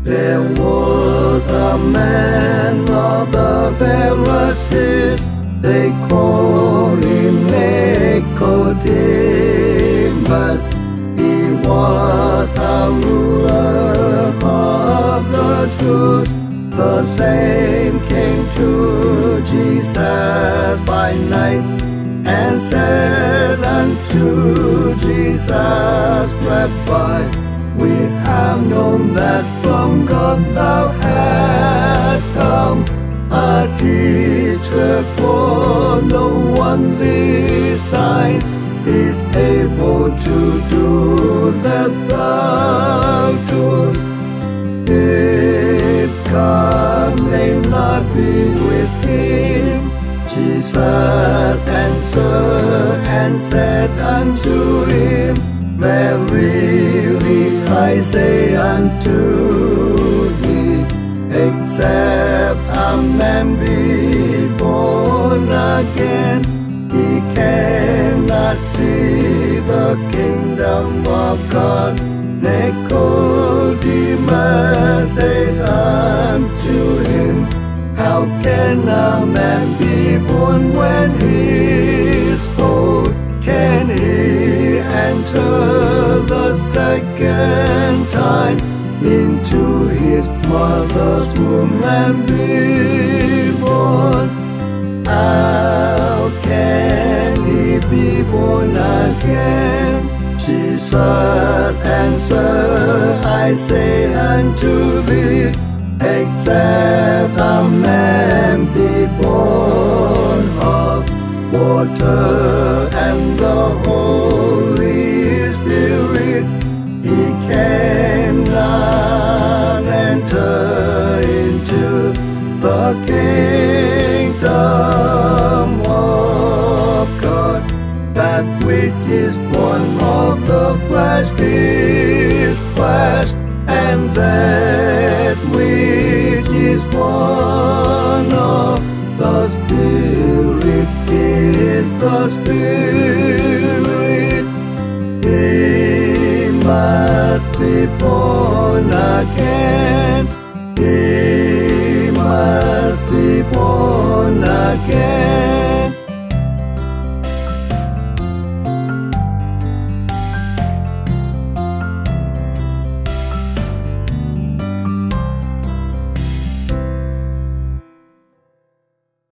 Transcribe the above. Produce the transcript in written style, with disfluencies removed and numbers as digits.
There was a man of the Pharisees, they called him Nicodemus. He was a ruler of the Jews. The same came to Jesus by night, and said unto Jesus, Rabbi, we have known that from God thou hast come, a teacher, for no one these signs is able to do that thou doest, if God may not be with him. Jesus answered and said unto him, Verily I say unto thee, except a man be born again, he cannot see the kingdom of God. Nicodemus said unto him, how can a man be born when he is old? Can he enter the second time into his mother's womb and be born? How can he be born again? Jesus answered, I say unto thee, except a man be born of water and the Holy Spirit, he cannot enter into the kingdom of God. That which is born of the flesh is flesh, and that which is born of the Spirit is the Spirit. He must be born again. He must be born again.